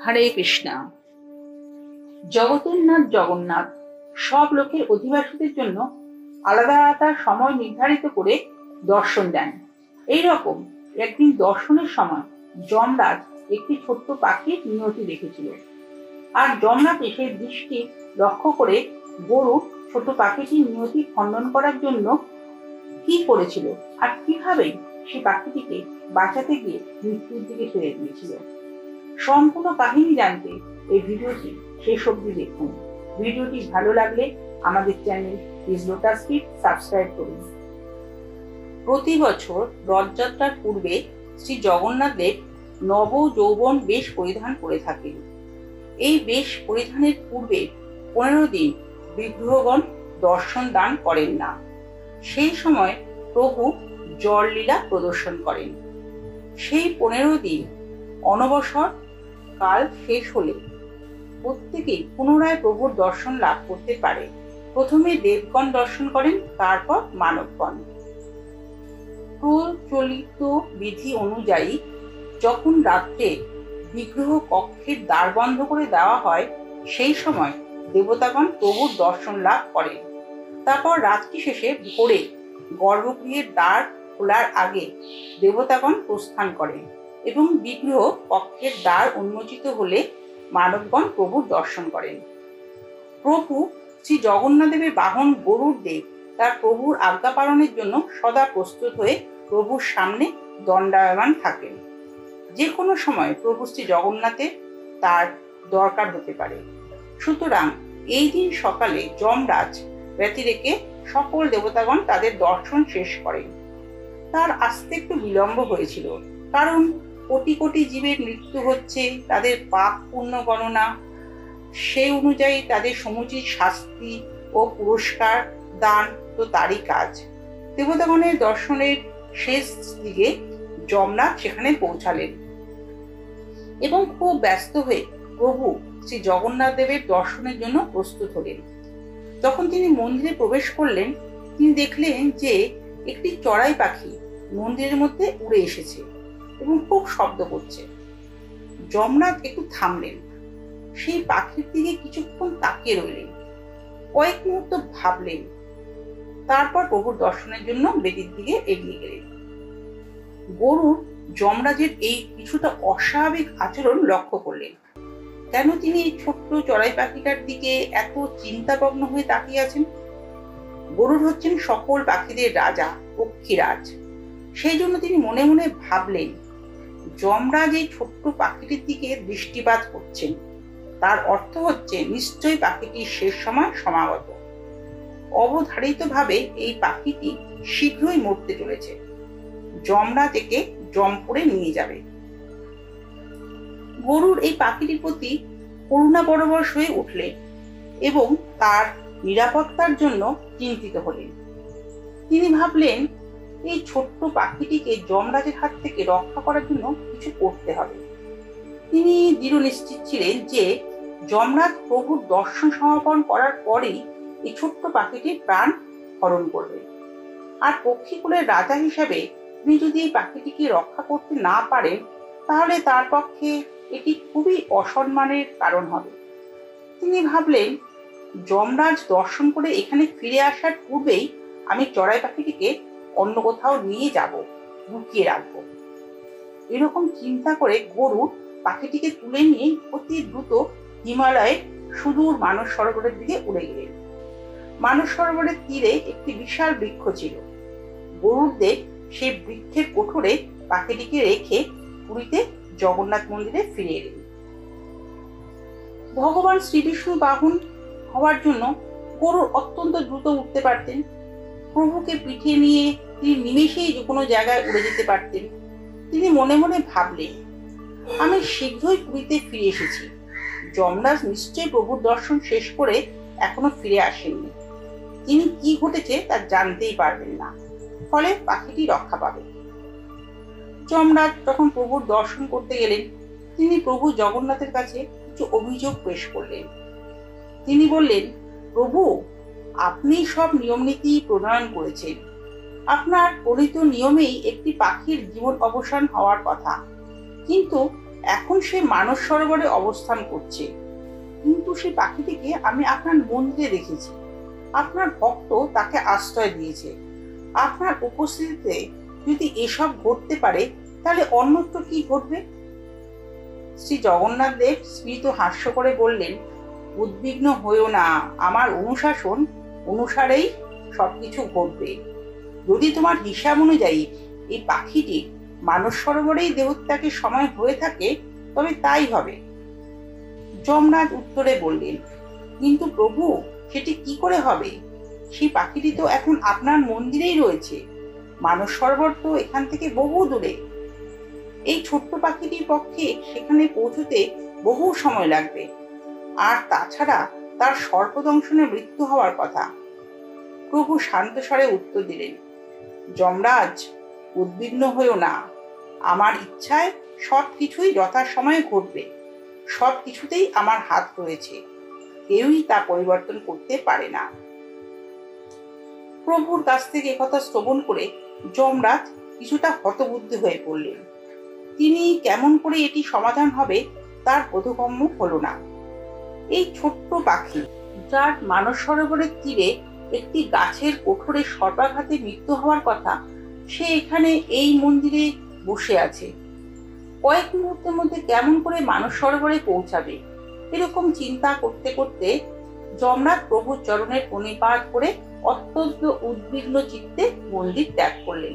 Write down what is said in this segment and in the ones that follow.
হরে কৃষ্ণা। জগতের নাথ জগন্নাথ সব লোকের অধিবাসীদের জন্য আলাদা আলাদা সময় নির্ধারিত করে দর্শন দেন। এইরকম একদিন দর্শনের সময় যমরাজ একটি ছোট্ট পাখির নিয়তি দেখেছিল, আর যমরাজ সেই দৃষ্টি লক্ষ্য করে গরু ছোট পাখিটির নিয়তি খণ্ডন করার জন্য কি করেছিল আর কিভাবে সে পাখিটিকে বাঁচাতে গিয়ে মৃত্যুর দিকে ঠেলে দিয়েছিল। সম্পূর্ণ কাহিনী জানতে এই ভিডিওটি শেষ অবধি দেখুন। ভিডিওটি ভালো লাগলে আমাদের channel please Lotus Fit subscribe করুন। প্রতি বছর রথযাত্রার পূর্বে শ্রী জগন্নাথ দেব নব যৌবন বেশ পরিধান করে থাকেন। এই বেশ পরিধানের পূর্বে 15 দিন বিগ্রহগণ দর্শন দান করেন না। সেই সময় প্রভু জললীলা প্রদর্শন করেন। সেই 15 দিন অনবসর কাল শেষ হলে প্রত্যেকেই পুনরায় প্রভুর দর্শন লাভ করতে পারে। প্রথমে দেবগণ দর্শন করেন, তারপর মানবগণ। প্রচলিত বিধি অনুযায়ী যখন রাত্রে বিগ্রহ কক্ষের দ্বার বন্ধ করে দেওয়া হয়, সেই সময় দেবতাগণ প্রভুর দর্শন লাভ করেন। তারপর রাত্রি শেষে ভোরে গর্ভগৃহের দ্বার খোলার আগে দেবতাগণ প্রস্থান করেন এবং বিগ্রহ কক্ষের দ্বার উন্মোচিত হলে মানবগণ প্রভুর দর্শন করেন। প্রভু শ্রী জগন্নাথ দেবের বাহন গরুর দেব তার প্রভুর আজ্ঞা পালনের জন্য সদা প্রস্তুত হয়ে প্রভুর সামনে দণ্ডায়মান থাকেন। যে কোনো সময় প্রভু শ্রী জগন্নাথের তার দরকার হতে পারে। সুতরাং এই দিন সকালে যমরাজ ব্যতি রেখে সকল দেবতাগণ তাদের দর্শন শেষ করেন। তার আসতে একটু বিলম্ব হয়েছিল, কারণ কোটি কোটি জীবের মৃত্যু হচ্ছে, তাদের পাপ পুণ্য গণনা, সেই অনুযায়ী তাদের সমুচিত শাস্তি ও পুরস্কার দান তো তারই কাজ। দেবতাগণের দর্শনের শেষ দিকে যমরাজ সেখানে পৌঁছালেন এবং খুব ব্যস্ত হয়ে প্রভু শ্রী জগন্নাথ দেবের দর্শনের জন্য প্রস্তুত হলেন। যখন তিনি মন্দিরে প্রবেশ করলেন, তিনি দেখলেন যে একটি চড়াই পাখি মন্দিরের মধ্যে উড়ে এসেছে এবং খুব শব্দ করছে। যমরাজ একটু থামলেন, সেই পাখির দিকে কিছুক্ষণ তাকিয়ে রইলেন, কয়েক মুহূর্ত ভাবলেন, তারপর প্রভুর দর্শনের জন্য বেদির দিকে এগিয়ে গেলেন। গরু যমরাজের এই কিছুটা অস্বাভাবিক আচরণ লক্ষ্য করলেন। কেন তিনি এই ছোট্ট চড়াই পাখিটার দিকে এত চিন্তামগ্ন হয়ে তাকিয়ে আছেন? গরুড় হচ্ছেন সকল পাখিদের রাজা, পক্ষীরাজ। সেই জন্য তিনি মনে মনে ভাবলেন, যমরাজ এই ছোট্ট পাখিটির দিকে দৃষ্টিপাত করছেন, তার অর্থ হচ্ছে নিশ্চয়ই পাখিটির শেষ সময় সমাগত। অবধারিতভাবে এই পাখিটি শীঘ্রই মরতে চলেছে। যমরাজ একে জমপুরে নিয়ে যাবে। গরুর এই পাখিটির প্রতি করুণা পরবশ হয়ে উঠলেন এবং তার নিরাপত্তার জন্য চিন্তিত হলেন। তিনি ভাবলেন, এই ছোট্ট পাখিটিকে যমরাজের হাত থেকে রক্ষা করার জন্য কিছু করতে হবে। তিনি দৃঢ় নিশ্চিত ছিলেন যে যমরাজ প্রভুর দর্শন সমাপন করার পরেই এই ছোট্ট পাখিটির প্রাণ হরণ করবে। আর পক্ষীকুলের রাজা হিসাবে তিনি যদি এই পাখিটিকে রক্ষা করতে না পারেন, তাহলে তার পক্ষে এটি খুবই অসম্মানের কারণ হবে। তিনি ভাবলেন, যমরাজ দর্শন করে এখানে ফিরে আসার পূর্বেই আমি চড়াই পাখিটিকে অন্য কোথাও নিয়ে যাব, লুকিয়ে রাখবো। এরকম চিন্তা করে গরু পাখিটিকে তুলে নিয়ে অতি দ্রুত হিমালয়ের সুদূর মানস সরোবরের দিকে উড়ে গেলেন। মানস সরোবরের তীরে একটি বিশাল বৃক্ষ ছিল। গরুর দেব সেই বৃক্ষের কোঠরে পাখিটিকে রেখে পুরীতে জগন্নাথ মন্দিরে ফিরে এলেন। ভগবান শ্রীবিষ্ণু বাহন হওয়ার জন্য গরুর অত্যন্ত দ্রুত উঠতে পারতেন। প্রভুকে পিঠে নিয়ে তিনি নিমেষেই যে কোনো জায়গায় উড়ে যেতে পারতেন। তিনি মনে মনে ভাবলেন, আমি শীঘ্রই পুরীতে ফিরে এসেছি। যমরাজ নিশ্চয়ই প্রভুর দর্শন শেষ করে এখনো ফিরে আসেননি। তিনি কি ঘটেছে তা জানতেই পারবেন না, ফলে পাখিটি রক্ষা পাবে। যমরাজ যখন প্রভুর দর্শন করতে গেলেন, তিনি প্রভু জগন্নাথের কাছে কিছু অভিযোগ পেশ করলেন। তিনি বললেন, প্রভু, আপনি সব নিয়ম নীতি প্রণয়ন করেছেন। আপনার প্রণীত নিয়মেই একটি পাখির জীবন অবসান হওয়ার কথা, কিন্তু এখন সে মানস সরোবরে অবস্থান করছে, কিন্তু সেই পাখিটিকে আমি আপনার মন্দিরে দেখেছি। আপনার ভক্ত তাকে আশ্রয় দিয়েছে। আপনার উপস্থিতিতে যদি এসব ঘটতে পারে, তাহলে অন্যত্র কি ঘটবে? শ্রী জগন্নাথ দেব স্মিত হাস্য করে বললেন, উদ্বিগ্ন হইও না, আমার অনুশাসন অনুসারেই সবকিছু ঘটবে। যদি তোমার হিসাব অনুযায়ী এই পাখিটি মানস সরোবরেই দেহত্যাগের সময় হয়ে থাকে, তবে তাই হবে। যমরাজ উত্তরে বললেন, কিন্তু প্রভু, সেটি কি করে হবে? সেই পাখিটি তো এখন আপনার মন্দিরেই রয়েছে। মানস সরোবর তো এখান থেকে বহু দূরে। এই ছোট্ট পাখিটির পক্ষে সেখানে পৌঁছতে বহু সময় লাগবে, আর তাছাড়া তার সর্পদংশনে মৃত্যু হওয়ার কথা। প্রভু শান্ত স্বরে উত্তর দিলেন, যমরাজ, উদ্বিগ্ন হইও না। আমার ইচ্ছায় সবকিছুই যথাসময়ে ঘটবে। সবকিছুতেই আমার হাত রয়েছে, কেউই তা পরিবর্তন করতে পারে না। প্রভুর কাছ থেকে একথা শ্রবণ করে যমরাজ কিছুটা হতবুদ্ধি হয়ে পড়লেন। তিনি কেমন করে এটি সমাধান হবে তার বোধগম্য হলো না। এই ছোট্ট পাখি, যার মানস সরোবরের তীরে একটি গাছের কোঠরে সর্পাঘাতে মৃত্যু হওয়ার কথা, সে এখানে এই মন্দিরে বসে আছে। কয়েক মুহূর্তের মধ্যে কেমন করে মানস সরোবরে পৌঁছাবে, এরকম চিন্তা করতে করতে যমরাজ প্রভুর চরণের প্রণিপাত করে অত্যন্ত উদ্বিগ্ন চিত্তে মন্দির ত্যাগ করলেন।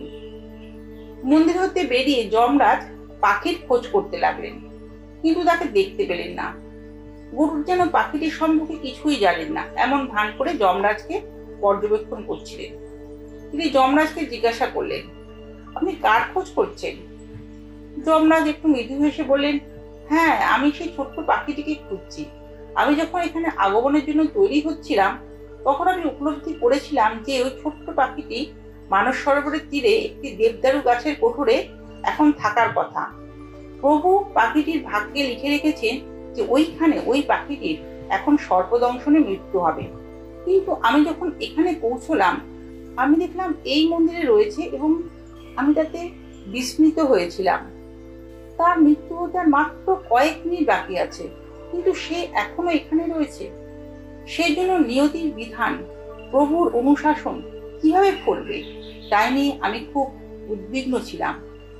মন্দির হতে বেরিয়ে যমরাজ পাখির খোঁজ করতে লাগলেন, কিন্তু তাকে দেখতে পেলেন না। গরুড় যেন পাখিটির সম্পর্কে কিছুই জানেন না, এমন ভান করে যমরাজকে পর্যবেক্ষণ করছিলেন। তিনি যমরাজকে জিজ্ঞাসা করলেন, আপনি কার খোঁজ করছেন? যমরাজ একটু মৃদু হেসে বললেন, হ্যাঁ, আমি সেই ছোট্ট পাখিটিকে খুঁজছি। আমি যখন এখানে আগমনের জন্য তৈরি হচ্ছিলাম, তখন আমি উপলব্ধি করেছিলাম যে ওই ছোট্ট পাখিটি মানস সরোবরের তীরে একটি দেবদারু গাছের কোঠরে এখন থাকার কথা। প্রভু পাখিটির ভাগ্যে লিখে রেখেছেন যে ওইখানে ওই পাখিটির এখন সর্পদংশনে মৃত্যু হবে। কিন্তু আমি যখন এখানে পৌঁছলাম, আমি দেখলাম এই মন্দিরে রয়েছে এবং আমি তাতে বিস্মিত হয়েছিলাম। তার মৃত্যু হতে আর মাত্র কয়েক মিনিট বাকি আছে, কিন্তু সে এখনো এখানে রয়েছে। সেই জন্য নিয়তির বিধান, প্রভুর অনুশাসন কিভাবে ফলবে, তাই নিয়ে আমি খুব উদ্বিগ্ন ছিলাম।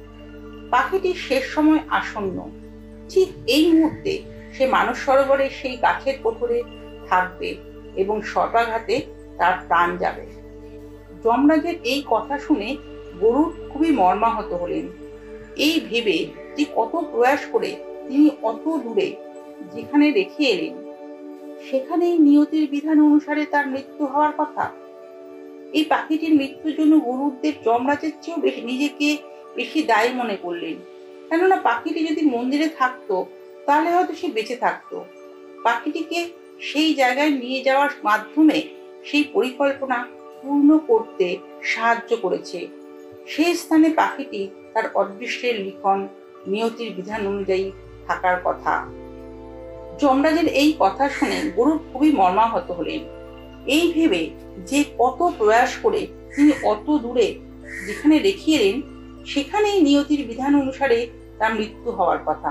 পাখিটির শেষ সময় আসন্ন। ঠিক এই মুহূর্তে সে মানস সরোবরে সেই গাছের কোঠরে থাকবে এবং সর্পাঘাতে তার প্রাণ যাবে। যমরাজের এই কথা শুনে গরুড় খুবই মর্মাহত হলেন। এই ভেবে যে কত প্রয়াস করে তিনি অত দূরে যেখানে রেখে এলেন, সেখানেই নিয়তির বিধান অনুসারে তার মৃত্যু হওয়ার কথা। এই পাখিটির মৃত্যুর জন্য গরুড়দেব যমরাজের চেয়েও নিজেকে বেশি দায়ী মনে করলেন। কেননা পাখিটি যদি মন্দিরে থাকতো, তাহলে হয়তো সে বেঁচে থাকতো। পাখিটিকে সেই জায়গায় নিয়ে যাওয়ার মাধ্যমে সেই পরিকল্পনা পূর্ণ করতে সাহায্য করেছে। সেই স্থানে পাখিটি তার অদৃষ্টের লিখন, নিয়তির বিধান অনুযায়ী থাকার কথা। যমরাজের এই কথা শুনে গরুড় খুবই মর্মাহত হলেন। এই ভেবে যে কত প্রয়াস করে তিনি অত দূরে যেখানে রেখে এলেন, সেখানেই নিয়তির বিধান অনুসারে তার মৃত্যু হওয়ার কথা।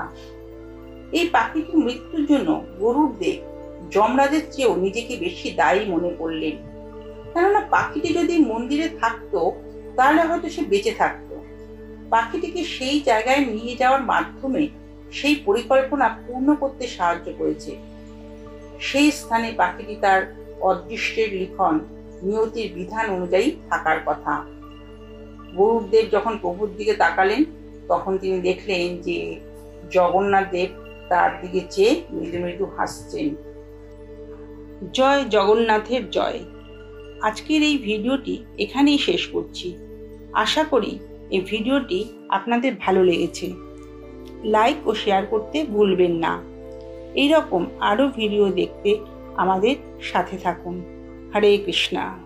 এই পাখিটির মৃত্যুর জন্য গরুড়দেব যমরাজের চেয়েও নিজেকে বেশি দায়ী মনে করলেন। কেননা পাখিটি যদি মন্দিরে থাকতো, তাহলে হয়তো সে বেঁচে থাকতো। পাখিটিকে সেই জায়গায় নিয়ে যাওয়ার মাধ্যমে সেই পরিকল্পনা পূর্ণ করতে সাহায্য করেছে। সেই স্থানে পাখিটি তার অদৃষ্টের লিখন, নিয়তির বিধান অনুযায়ী থাকার কথা। গরুড়দেব যখন প্রভুর দিকে তাকালেন, তখন তিনি দেখলেন যে জগন্নাথ দেব তার দিকে চেয়ে মৃদু মৃদু হাসছেন। জয় জগন্নাথের জয়। আজকের এই ভিডিওটি এখানেই শেষ করছি। আশা করি এই ভিডিওটি আপনাদের ভালো লেগেছে। লাইক ও শেয়ার করতে ভুলবেন না। এইরকম আরও ভিডিও দেখতে আমাদের সাথে থাকুন। হরে কৃষ্ণা।